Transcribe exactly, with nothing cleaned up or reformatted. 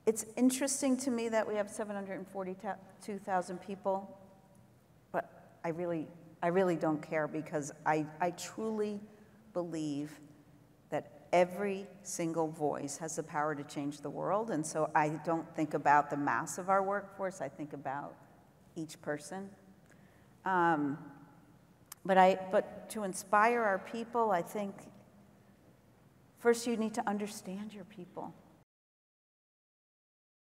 it's interesting to me that we have seven hundred forty-two thousand people, but I really, I really don't care because I, I truly believe that every single voice has the power to change the world, and so I don't think about the mass of our workforce, I think about each person. Um, but, I, but to inspire our people, I think first you need to understand your people.